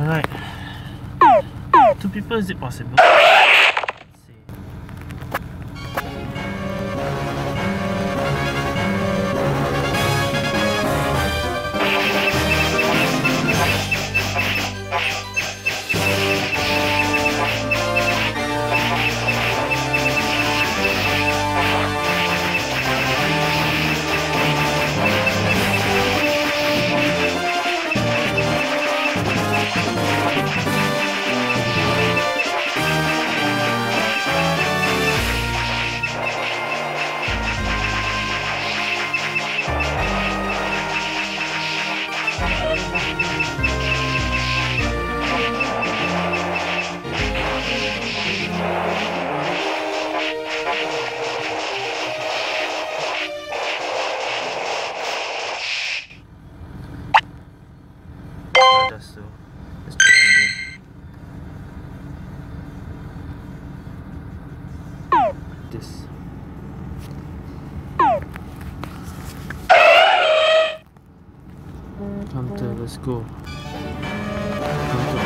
Alright. 2 people, is it possible? So let's try that again. This. Come to, let's go. Come to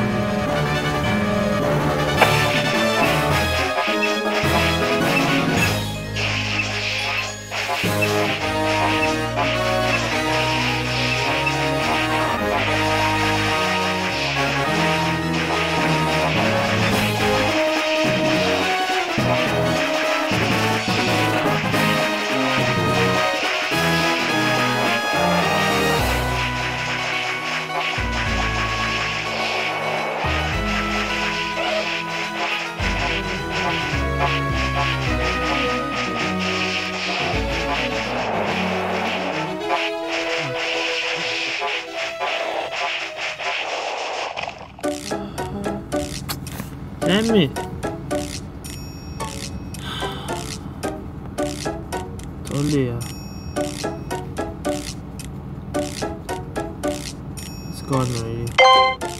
damn it! Totally, it's gone already.